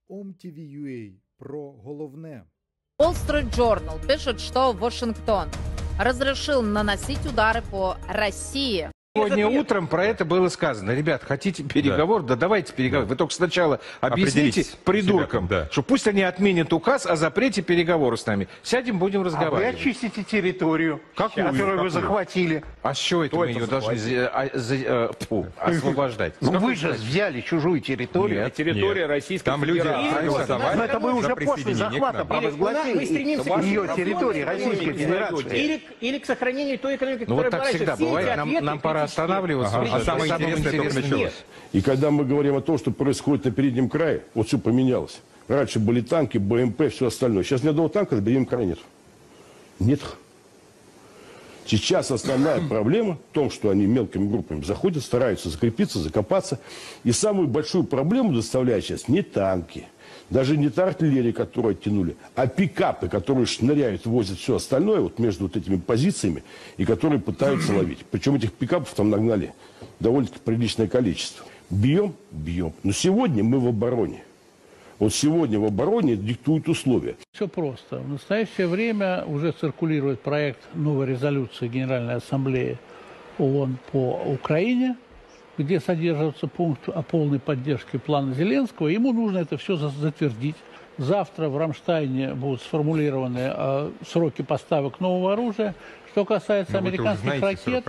OMTV.ua про головне. Wall Street Journal пишет, что Вашингтон разрешил наносить удары по России. Сегодня утром про это было сказано. Ребят, хотите переговор? Да давайте переговор. Вы только сначала объясните придуркам, что пусть они отменят указ о запрете переговоров с нами. Сядем, будем разговаривать. А вы очистите территорию, которую вы захватили. А с чего это мы ее должны освобождать? Ну вы же взяли чужую территорию. Нет, территория Российской Федерации. Но это вы уже после захвата провозгласили ее территории Российской Федерации. Или к сохранению той экономики, Ну вот так всегда бывает. Нам пора останавливаться. А самое интересное только началось. И когда мы говорим о том, что происходит на переднем крае, вот все поменялось. Раньше были танки, БМП, все остальное. Сейчас ни одного танка на переднем крае нет. Нет. Сейчас основная проблема в том, что они мелкими группами заходят, стараются закрепиться, закопаться. И самую большую проблему доставляют сейчас не танки, даже не та артиллерия, которую оттянули, а пикапы, которые шныряют, возят все остальное вот между вот этими позициями и которые пытаются ловить. Причем этих пикапов там нагнали довольно-таки приличное количество. Бьем, бьем. Но сегодня мы в обороне. Вот сегодня в обороне диктуют условия. Все просто. В настоящее время уже циркулирует проект новой резолюции Генеральной Ассамблеи ООН по Украине, где содержится пункт о полной поддержке плана Зеленского. Ему нужно это все затвердить. Завтра в Рамштайне будут сформулированы сроки поставок нового оружия. Что касается американских ракет,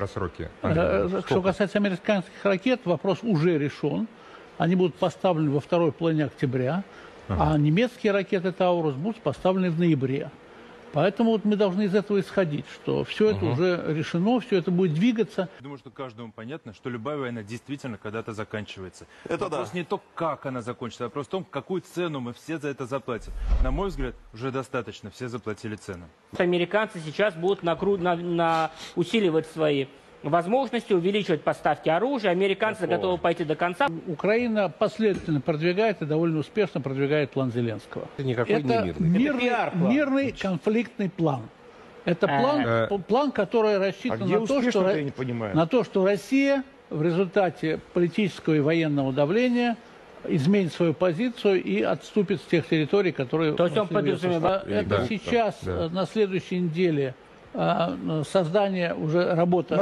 вопрос уже решен. Они будут поставлены во второй половине октября, а немецкие ракеты «Таурус» будут поставлены в ноябре. Поэтому вот мы должны из этого исходить, что все это уже решено, все это будет двигаться. Думаю, что каждому понятно, что любая война действительно когда-то заканчивается. Это вопрос не то, как она закончится, а вопрос в том, какую цену мы все за это заплатим. На мой взгляд, уже достаточно, все заплатили цену. Американцы сейчас будут усиливать свои возможности, увеличивать поставки оружия. Американцы готовы пойти до конца. Украина последовательно продвигает и довольно успешно продвигает план Зеленского. Это никакой не мирный конфликтный план. Это план, который рассчитан на то, что Россия в результате политического и военного давления изменит свою позицию и отступит с тех территорий, которые... То есть он подразумевает... Это сейчас, на следующей неделе, создание уже работа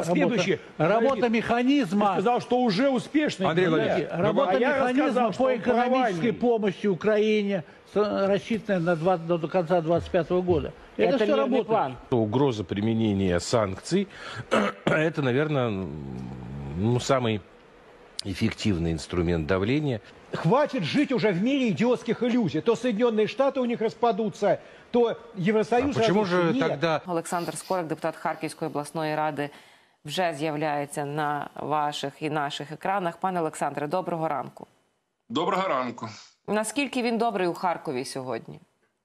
механизма. Ты сказал, что уже успешно. Работа механизма по экономической помощи Украине, рассчитанная до конца 2025 года. Это все работает. Угроза применения санкций – это, наверное, самый эффективный инструмент давления. Хватит жить уже в мире идиотских иллюзий. То Соединенные Штаты у них распадутся, то Євросоюз... А почему же тогда... Олександр Скорик, депутат Харківської обласної ради, вже з'являється на ваших і наших екранах. Пане Олександре, доброго ранку. Доброго ранку. Наскільки він добрий у Харкові сьогодні?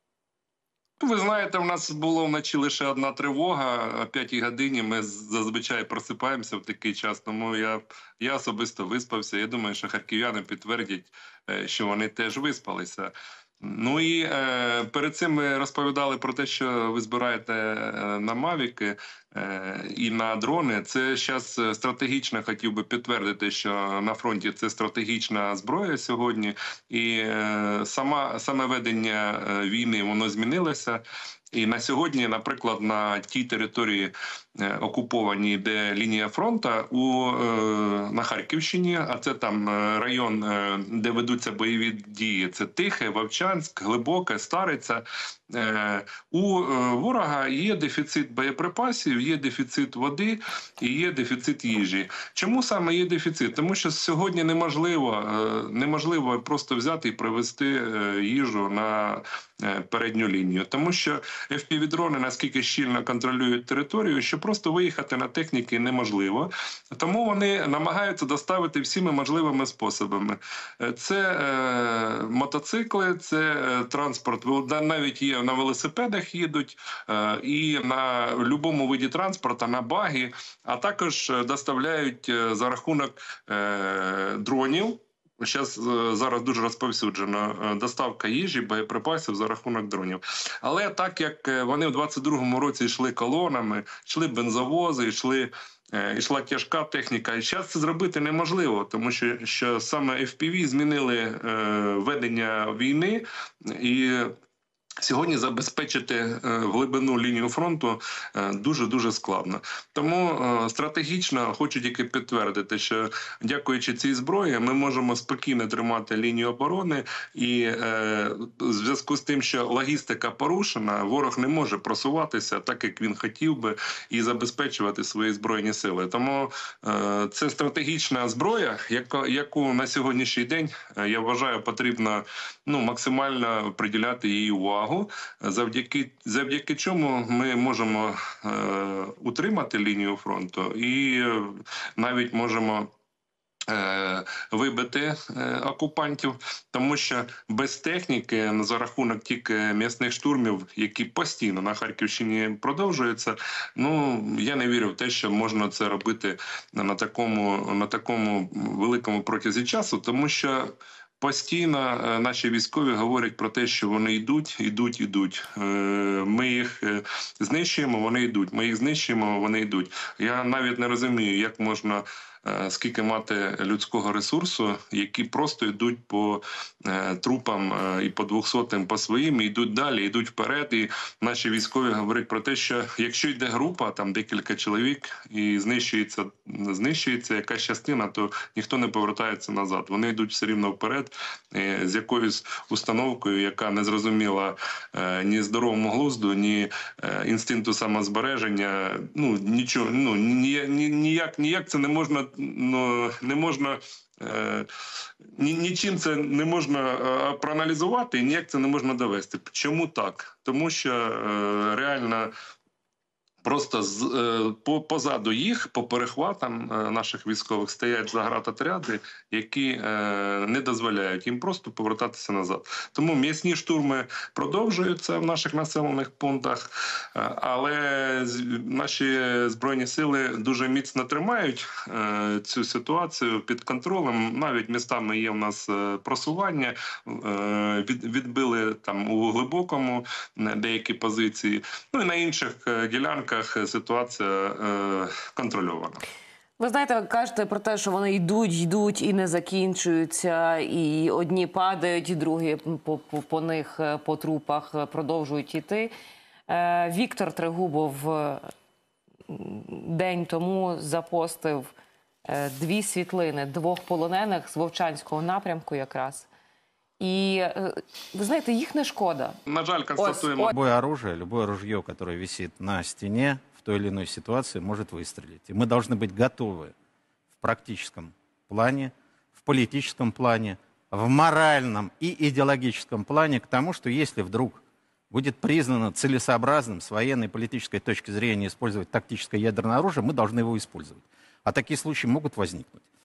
Ви знаєте, в нас було вночі лише одна тривога, о 5 годині ми зазвичай просипаємося в такий час, тому я особисто виспався. Я думаю, що харків'яни підтвердять, що вони теж виспалися. Ну і перед цим ми розповідали про те, що ви збираєте на мавіки і на дрони. Це зараз стратегічно, хотів би підтвердити, що на фронті це стратегічна зброя сьогодні. І саме ведення війни, воно змінилося. І на сьогодні, наприклад, на тій території окупованій, де лінія фронту, на Харківщині, а це там район, де ведуться бойові дії, це Тихе, Вовчанськ, Глибоке, Стариця. У ворога є дефіцит боєприпасів, є дефіцит води і є дефіцит їжі. Чому саме є дефіцит? Тому що сьогодні неможливо просто взяти і привезти їжу на передню лінію. Тому що FPV-дрони наскільки щільно контролюють територію, що просто виїхати на техніки неможливо. Тому вони намагаються доставити всіми можливими способами. Це мотоцикли, це транспорт, навіть є на велосипедах їдуть, і на будь-якому виді транспорту, на баги, а також доставляють за рахунок дронів. Зараз дуже розповсюджена доставка їжі, боєприпасів за рахунок дронів. Але так як вони в 22-му році йшли колонами, йшли бензовози, йшли йшла тяжка техніка. І зараз це зробити неможливо, тому що саме FPV змінили ведення війни, і сьогодні забезпечити глибину лінію фронту дуже-дуже складно. Тому стратегічно хочу тільки підтвердити, що дякуючи цій зброї ми можемо спокійно тримати лінію оборони, і в зв'язку з тим, що логістика порушена, ворог не може просуватися так, як він хотів би, і забезпечувати свої збройні сили. Тому це стратегічна зброя, яку на сьогоднішній день, я вважаю, потрібно максимально приділяти їй увагу. Завдяки чому ми можемо утримати лінію фронту і навіть можемо вибити окупантів, тому що без техніки, за рахунок тільки м'ясних штурмів, які постійно на Харківщині продовжуються, я не вірю в те, що можна це робити на такому великому протязі часу, тому що постійно наші військові говорять про те, що вони йдуть. Ми їх знищуємо, вони йдуть. Ми їх знищуємо, вони йдуть. Я навіть не розумію, як можна, скільки мати людського ресурсу, які просто йдуть по трупам і по 200-м, по своїм, і йдуть далі, йдуть вперед. І наші військові говорять про те, що якщо йде група, там декілька чоловік, і знищується якась частина, то ніхто не повертається назад. Вони йдуть все рівно вперед з якоюсь установкою, яка не зрозуміла ні здоровому глузду, ні інстинкту самозбереження. Нічого, ніяк це не можна нічим це не можна проаналізувати і ніяк це не можна довести. Чому так? Тому що реально просто позаду їх, по перехватам наших військових, стоять заградотряди, які не дозволяють їм просто повертатися назад. Тому м'ясні штурми продовжуються в наших населених пунктах, але наші Збройні сили дуже міцно тримають цю ситуацію під контролем. Навіть містами є в нас просування, відбили там у Глибокому деякі позиції, і на інших ділянках ситуація контрольована. Ви знаєте, ви кажете про те, що вони йдуть і не закінчуються, і одні падають, і другі по них, по трупах продовжують йти. Віктор Трегубов день тому запостив 2 світлини 2 полонених з Вовчанського напрямку якраз. І, ви знаєте, їх не шкода. На жаль, констатуємо. Любое оружие, любое ружье, которое висит на стене, в той или иной ситуации может выстрелить. И мы должны быть готовы в практическом плане, в политическом плане, в моральном и идеологическом плане к тому, что если вдруг будет признано целесообразным с военной и политической точки зрения использовать тактическое ядерное оружие, мы должны его использовать. А такие случаи могут возникнуть.